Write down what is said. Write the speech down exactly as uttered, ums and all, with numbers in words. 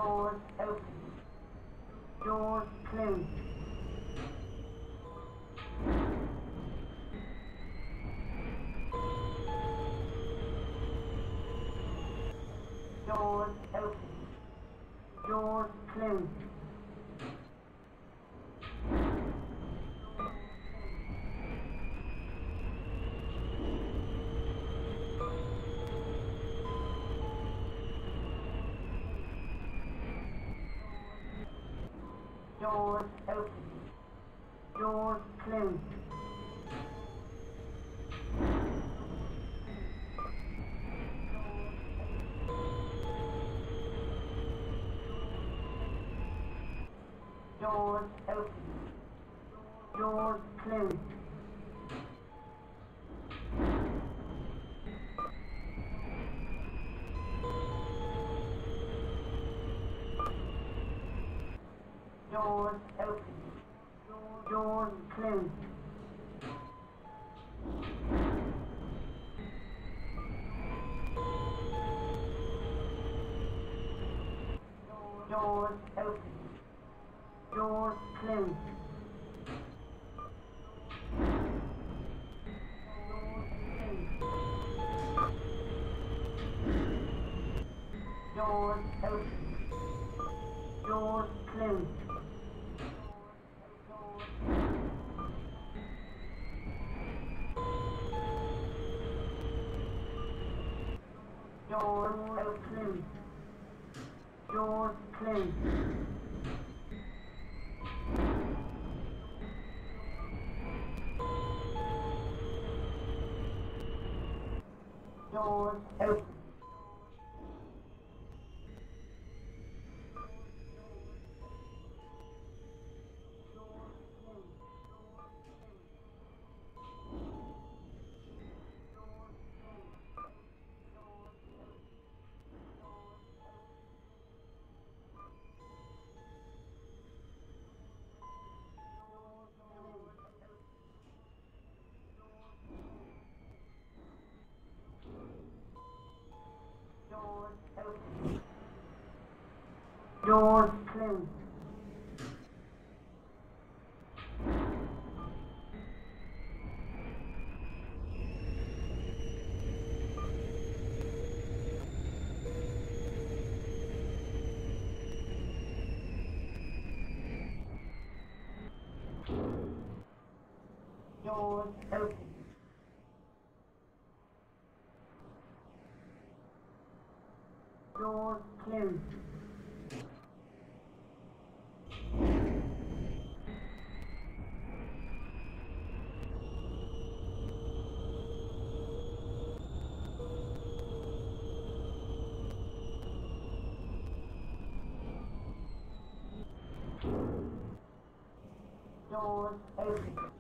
Doors open. Doors closed. Doors open. Doors closed. Doors open. Doors closed. Doors open. Doors closed. Doors open. Doors closed. Doors open. Doors closed. Doors open. Doors closed. Doors open. Doors closed. Doors open. Doors open. Doors closed. Doors open. Doors closed. Doors open.